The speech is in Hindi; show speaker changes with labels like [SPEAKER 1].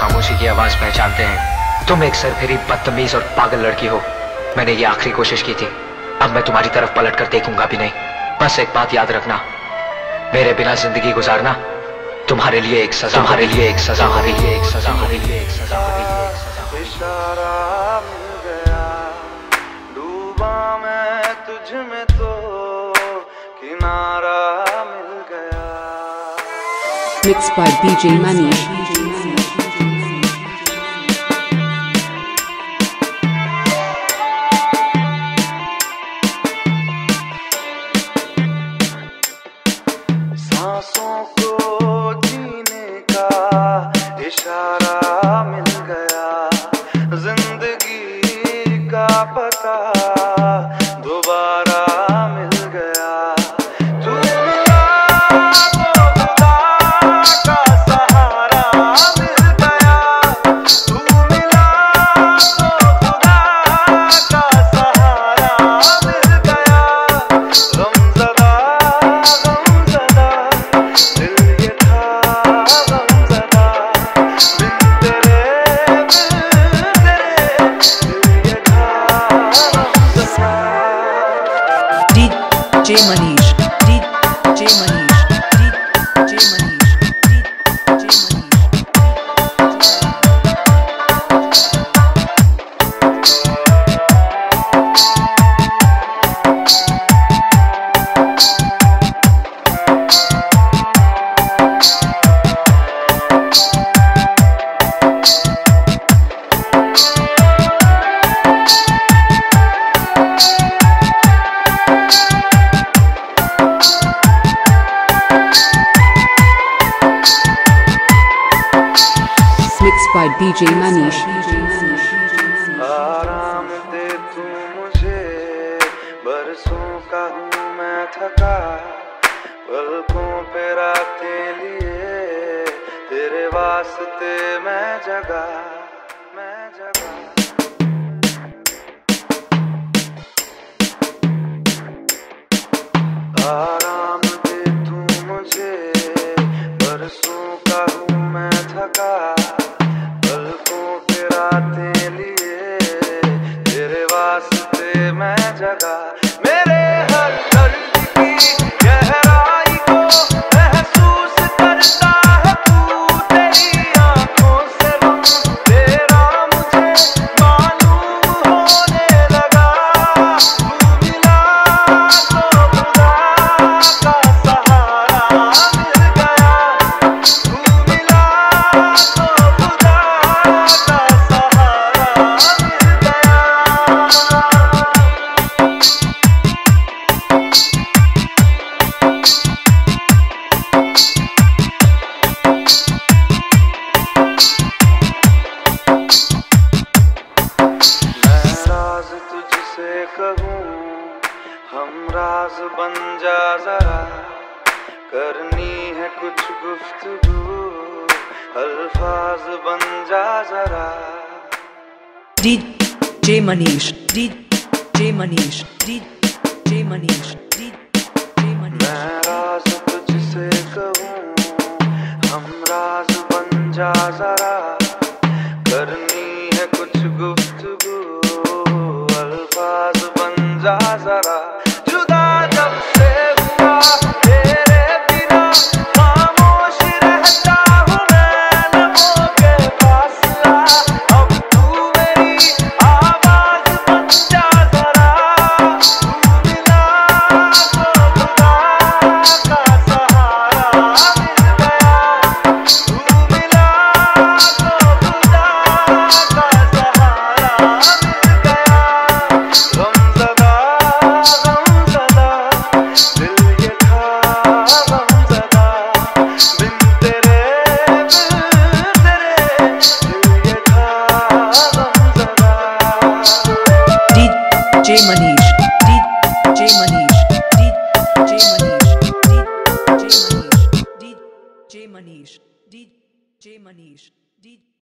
[SPEAKER 1] खामोशी की आवाज पहचानते हैं। तुम एक सरफिरी, बदतमीज और पागल लड़की हो। मैंने ये आखिरी कोशिश की थी, अब मैं तुम्हारी तरफ पलट कर देखूंगा भी नहीं। बस एक बात याद रखना, मेरे बिना जिंदगी गुजारना तुम्हारे लिए एक सजा, तुम्हारे लिए एक सजा, हमारे लिए एक सजा, हमारे लिए एक सजा, हमारे लिए एक सजा।
[SPEAKER 2] इशारा मिल गया, डूबा मैं तुझ में तो किनारा मिल गया।
[SPEAKER 3] Mixed by DJ Manish.
[SPEAKER 2] सांसों को जीने का इशारा मिल गया, जिंदगी का पता दोबारा मिल गया। तू मिला तो खुदा का सहारा मिल गया, तू मिला तो खुदा का सहारा मिल गया। गमज़दा गमज़दा दिल ये था गमज़दा, बिन तेरे दिल ये था गमज़दा।
[SPEAKER 3] DJ Manish. DJ Manish. DJ Manish. DJ Manish. Mixed by DJ Manish.
[SPEAKER 2] आराम दे तू मुझे, बरसों का हूँ मैं थका, पलकों पे रातें लिए, तेरे वास्ते मैं जगा, मैं जगा। आराम दे तू मुझे, बरसों का हूँ मैं थका, पलकों पे रातें लिए, तेरे वास्ते मैं जगा। मेरे हर दर्द की गहराई को महसूस करता है तू, तेरी आंखों से रंग तेरा मुझे मालूम होने लगा। तू मिला तो खुदा का सहारा मिल गया, तू मिला तो खुदा का सहारा मिल गया। मैं राज तुझसे कहूँ, हम राज बन जा जरा, करनी है कुछ गुफ्तगू, अल्फाज बन जा जरा।
[SPEAKER 3] DJ Manish. DJ Manish. DJ Manish. DJ Manish.
[SPEAKER 2] मैं राज तुझसे कहूँ, हम राज बन जा जरा, करनी है कुछ गुफ्तगू, अल्फाज बन जा जरा। जुदा जब से हुआ तेरे बिना, खामोश रहता हूँ मैं लबों के फासला, अब तू मेरी आवाज बन जा जरा। तू मिला तो खुदा का सहारा मिल गया, तू मिला तो खुदा का सहारा मिल गया। गमज़दा गमज़दा दिल ये था गमज़दा, बिन तेरे दिल ये था गमज़दा।
[SPEAKER 3] DJ Manish. DJ Manish. DJ Manish. DJ Manish. DJ Manish. DJ Manish.